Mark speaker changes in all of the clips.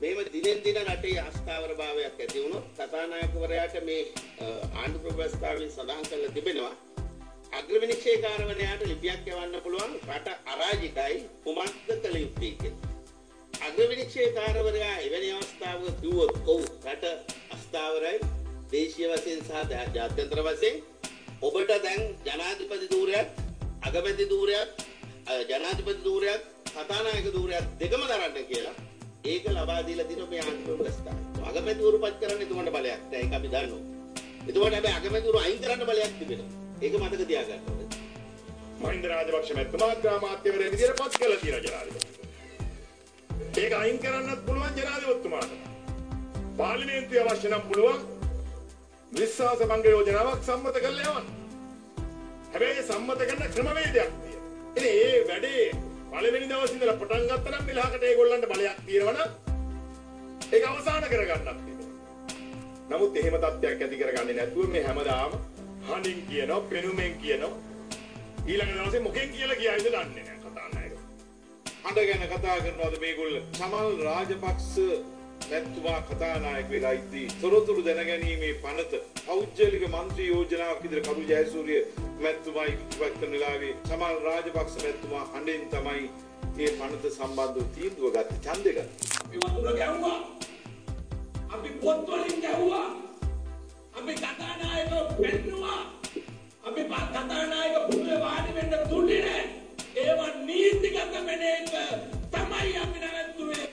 Speaker 1: මේව දිනෙන් දින රටේ අස්ථාවරභාවයක් ඇති වුණොත් කතානායකවරයාට මේ ආණ්ඩු ප්‍රවස්ථාවෙන් සඳහන් කරලා තිබෙනවා අග්‍රවිනිශ්චයකාරවරයාට ලිපියක් යවන්න පුළුවන් රට අරාජිකයි කුමක්ද කළ යුත්තේ කියලා. අග්‍රවිනිශ්චයකාරවරයා එවැනි අවස්ථාවක කිව්වොත් ඔව් රට අස්ථාවරයි දේශීය වශයෙන් සහ ජාත්‍යන්තර වශයෙන් ඔබට දැන් ජනාධිපති ධූරයක් අගමැති ධූරයක් ජනාධිපති ධූරයක් කතානායක ධූරයක් දෙකම දරන්න කියලා ඒක ලබා දීලා දින මේ ආණ්ඩු ප්‍රවස්ථාව. අගමැතිවරු පත් කරන්න එතුමන්ට බලයක් නැහැ. ඒක අපි දන්නවා. එතුමන්ට හැබැයි අගමැතිවරු අයින් කරන්න බලයක් තිබෙනවා. ඒක මතක තියාගන්න ඕනේ.
Speaker 2: මහින්ද රාජපක්ෂ මැතිතුමා ග්‍රාමාත්‍යවරයා විදියට පත් කළා කියලා ජනාධිපතිතුමා. ඒක අයින් කරන්නත් පුළුවන් ජනාධිපතිතුමාට. පාර්ලිමේන්තුවේ අවශ්‍ය නම් පුළුවන් විශ්වාස භංග යෝජනාවක් සම්මත කරලා යවන්න. හැබැයි සම්මත කරන ක්‍රමවේදයක් තියෙනවා. ඉතින් ඒ වැඩේ පළවෙනි දවසේ ඉඳලා පටන් ගත්තා නම් මෙලහකට ඒගොල්ලන්ට බලයක් තියෙනවනම් ඒක අවසන් කරගන්නත් තියෙනවා. නමුත් එහෙම තත්ත්වයක් ඇති කරගන්නේ නැතුව මේ හැමදාම හනින් කියනවා, පෙනුමෙන් කියනවා. ඊළඟ දවසේ මොකෙන් කියලා කියයිද දන්නේ නැහැ කතානායක.
Speaker 3: හඬ ගැන කතා කරනවාද මේගොල්ලෝ? සමල් රාජපක්ෂ මැතිතුමා කතානායක වෙලා ඉදී තොරතුරු දැනගැනීමේ පනත පෞද්ගලික මන්ත්‍රී යෝජනාවක් විදිහට කරු ජයසූරිය මැතිතුමා ඉවත් කරන වෙලාවේ සමල් රාජපක්ෂ මැතිතුමා හඬෙන් තමයි මේ පනත සම්බන්ධව තීන්දුව ගත්තේ ඡන්දය ගත්තා.
Speaker 4: අපි වතුර ගැහුවා. අපි පොත් වලින් ගැහුවා. අපි කතානායක පෙන්නුවා. අපි කතානායක පුදුමේ වාඩි වෙන්න දුන්නේ නැහැ. ඒව නීතිගත මෙනෙක තමයි අපි නැවතුනේ.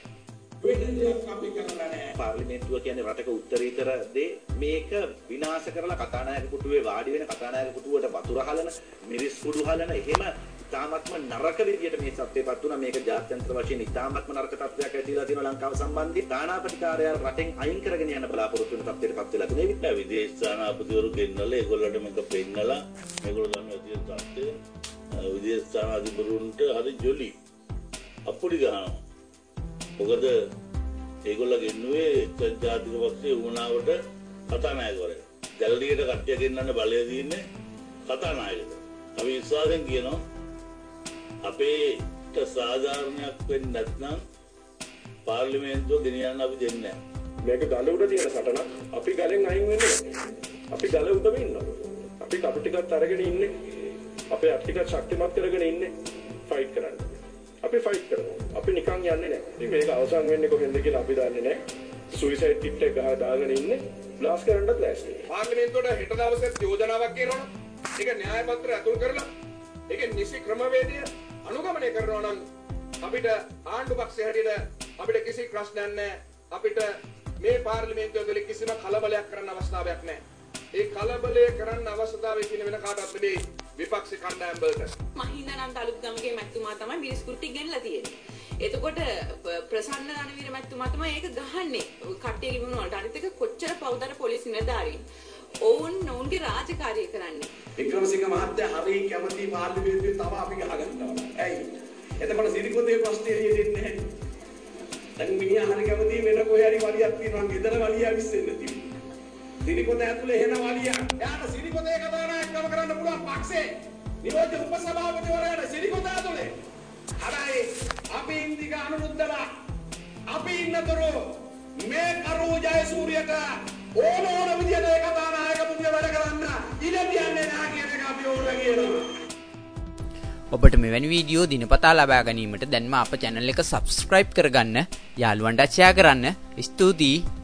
Speaker 5: පාර්ලිමේන්තුව කියන්නේ රටක උත්තරීතර දේ මේක විනාශ කරලා කතානායක පුටුවේ වාඩි වෙන කතානායක පුටුවට වතුර හලන මිරිස් කුඩු හලන එහෙම ඉතාමත්ම නරක විදියට මේ සත්‍යපත් වුණා. මේක ජාත්‍යන්තර වශයෙන් ඉතාමත්ම නරක තත්ත්වයක් ඇතිලා තියෙනවා ලංකාව සම්බන්ධයෙන්. තානාපතිකාරයා රටෙන් අයින් කරගෙන යන බලාපොරොත්තු වෙන තත්ත්වයටපත් වෙලා තියෙනවා.
Speaker 6: විදේශ තානාපතිවරු ගෙන්නලා ඒගොල්ලන්ට මේක පෙන්නලා මේගොල්ලෝ දන්නවා තියෙන තත්ත්වය විදේශ තානාපතිවරුන්ට හරි ජොලි අපුඩි ගහනවා. මොකද ඒගොල්ලෝ ගෙන්නුවේ ජාතික පක්ෂයේ වුණාවට කතානායකවරයා. දැල්ලියට කට්ටිය ගෙන්නන්න බලය දින්නේ කතානායකද. අපි විශ්වාසයෙන් කියනවා අපේට සාධාරණයක් වෙන්නේ නැත්නම් පාර්ලිමේන්තුව ගෙනියන්න අපි දෙන්නේ නැහැ.
Speaker 2: මේක ගල උඩ තියෙන සටනක්. අපි ගලෙන් අයින් වෙන්නේ නැහැ. අපි ගල උඩම ඉන්නවා. අපි කපු ටිකත් අරගෙන ඉන්නේ. අපේ අත් ටිකත් ශක්තිමත් කරගෙන ඉන්නේ ෆයිට් කරන්න. අපි ෆයිට් කරනවා. අපි නිකන් යන්නේ නැහැ. ඉතින් මේක අවසන් වෙන්නේ කොහෙන්ද කියලා අපි දන්නේ නැහැ. සුයිසයිඩ් කිට් එක දාගෙන ඉන්නේ. බ්ලාස්ට් කරන්නත් ලෑස්ති.
Speaker 3: පාර්ලිමේන්තුවට හෙට දවසේ යෝජනාවක් කියනවනම් ඒක න්‍යාය පත්‍රය අතුල් කරලා ඒකේ නිසි ක්‍රමවේදය අනුගමනය කරනවා නම් අපිට ආණ්ඩු පක්ෂය හැටියට අපිට කිසි ප්‍රශ්නයක් නැහැ. අපිට මේ පාර්ලිමේන්තුව තුළ කිසිම කලබලයක් කරන්න අවස්ථාවක් නැහැ. ඒ කලබලය කරන්න අවශ්‍යතාවය තියෙන වෙන කාටවත් නෙමෙයි විපක්ෂ කණ්ඩායම් වලට.
Speaker 7: මහින්දානන්ද අලුත්ගමගේ මැතිතුමා තමයි මිරිස් කුට්ටි ගෙනලා තියෙන්නේ. එතකොට ප්‍රසන්න රණවීර මැතිතුමා තමයි ඒක ගහන්නේ. කට්ටිය ලියන වලට අනිත් එක කොච්චර පවුදර පොලිස් නිලධාරීන්. ඔවුන්ගේ රාජකාරිය කරන්නේ.
Speaker 4: වික්‍රමසිංහ මහත්තයා හරි කැමති පාර්ලිමේන්තුවේ තව අපි ගහගන්නවා. ඇයි? එතකොට සිරිකොතේ ප්‍රශ්නේ එළියෙන්නේ නැහැ. දැන් මිනිහා හරි කැමති වෙන කොහේ හරි වලියක් තියෙනවා. ගෙදර වලිය විශ්ෙන්න තියෙනවා. සිරිකොත ඇතුලේ එන වලිය. එයාට සිරිකොතේ කතානායකකම කරන්න පුළුවන් පක්ෂේ. නියෝජ්‍ය උපසභාපතිවරයාට සිරිකොත ඇතුලේ. හරයි අපි ඉන්දික අනුරුද්ධලා අපි ඉන්නතර මේ කරු ජයසූරියට ඕන විදියට ඒ කතානායක පුදිය වැඩ කරන්න ඉඩ තියන්නේ නැහැ කියන එක අපි ඕන කියනවා.
Speaker 8: ඔබට මෙවැනි වීඩියෝ දිනපතා ලබා ගැනීමට දැන්ම අප channel එක subscribe කරගන්න, යාළුවන්ට share කරන්න. ස්තුතියි.